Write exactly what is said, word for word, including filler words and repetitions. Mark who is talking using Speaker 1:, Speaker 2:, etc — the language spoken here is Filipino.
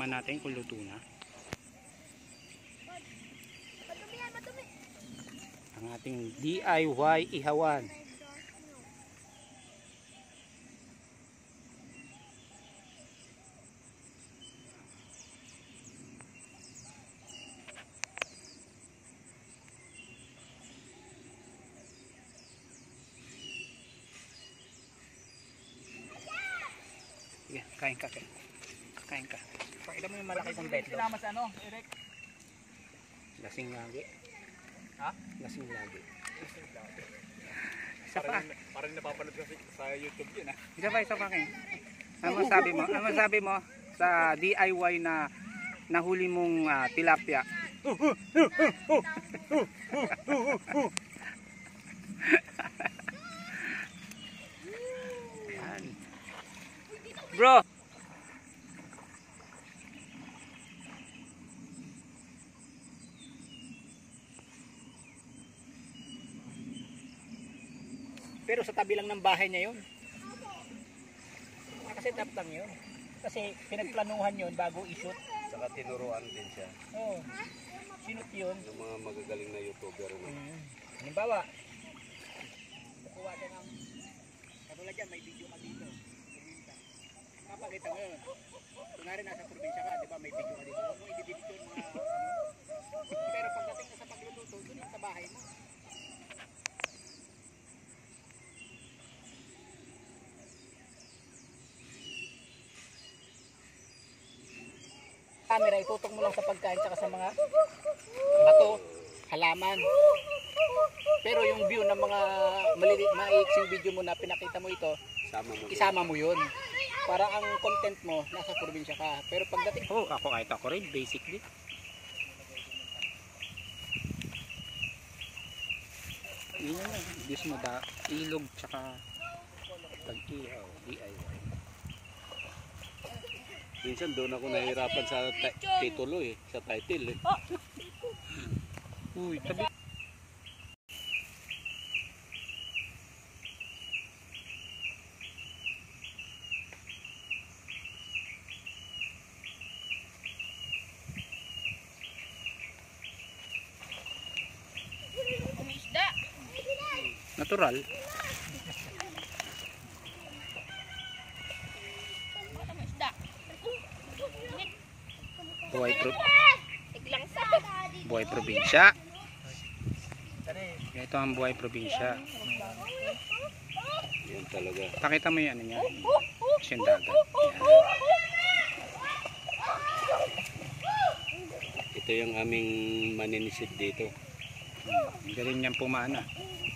Speaker 1: Tikman natin kung luto na. Ang ating D I Y ihawan. Sige, kain ka, kain. Kain ka.
Speaker 2: Pakita mo yung malaki kong betlog. Sinamas ano, Eric?
Speaker 1: Lasing lagi.
Speaker 2: Ha?
Speaker 1: Lasing lagi. Isa pa.
Speaker 2: Parang, parang napapanood kasi sa YouTube yun, ha?
Speaker 1: Isa pa, isa pa kayo. Ano sabi mo? Ano sabi mo sa D I Y na nahuli mong uh, tilapia? Yan. Bro!
Speaker 2: Pero sa tabi lang ng bahay niya yun. Nakaset up lang yun. Kasi pinagplanuhan yun bago i-shoot.
Speaker 3: Saka tinuruan din siya.
Speaker 2: Oo. Sinut yun.
Speaker 3: Yung mga magagaling na YouTuber. No?
Speaker 2: Hmm. Halimbawa, kukuha ka ng, katulad yan, may video ka dito. Kapakita mo yun. Kunwari nasa probinsya ka, di ba may video ka dito. Huwag mo i-edit yun mga ano. Pero pagdating na sa pagluluto, dun yung sa bahay mo. Camera, itutok mo lang sa pagkain tsaka sa mga bato, halaman. Pero yung view ng mga maliliit, maiiksing video mo na pinakita mo ito,
Speaker 3: Isama mo.
Speaker 2: isama mo yun. Para ang content mo, nasa probinsya ka. Pero pagdating...
Speaker 1: Oh, ako kahit ako rin, basic din. Yun yun, Diyos mo da, ilog tsaka tag-ihaw, D I Y.
Speaker 3: Minsan doon ako nahihirapan sa titulo eh, sa title eh.
Speaker 1: Uy, tabi. Natural. Buhay pro Buhay probinsya. Ito ang buhay probinsya.
Speaker 3: Yan talaga.
Speaker 1: Pakita mo yung ano niya. Yung dagat. Yan.
Speaker 3: Ito yung aming maninisid dito.
Speaker 1: Hmm, galing niyang pumana.